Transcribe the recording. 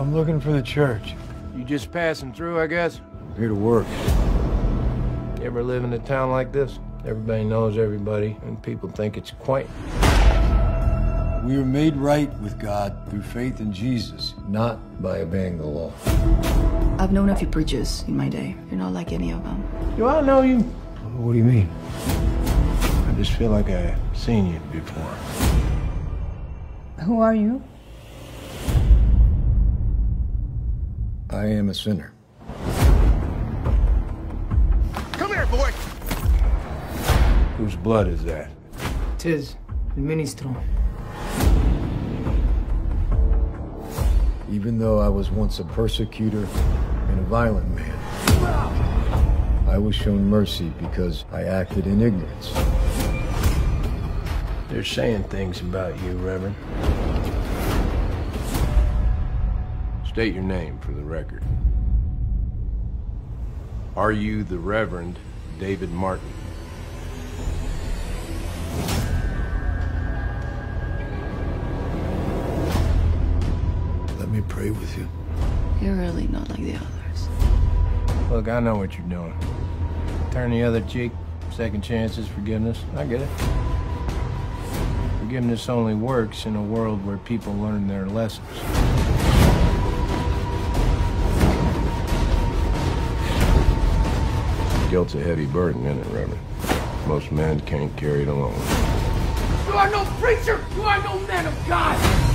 I'm looking for the church. You just passing through, I guess? I'm here to work. You ever live in a town like this? Everybody knows everybody, and people think it's quaint. We were made right with God through faith in Jesus, not by obeying the law. I've known a few preachers in my day. You're not like any of them. Do I know you? What do you mean? I just feel like I've seen you before. Who are you? I am a sinner. Come here, boy! Whose blood is that? Tis el ministro. Even though I was once a persecutor and a violent man, I was shown mercy because I acted in ignorance. They're saying things about you, Reverend. State your name for the record. Are you the Reverend David Martin? Let me pray with you. You're really not like the others. Look, I know what you're doing. Turn the other cheek, second chances, forgiveness. I get it. Forgiveness only works in a world where people learn their lessons. Guilt's a heavy burden, isn't it, Reverend? Most men can't carry it alone. You are no preacher! You are no man of God!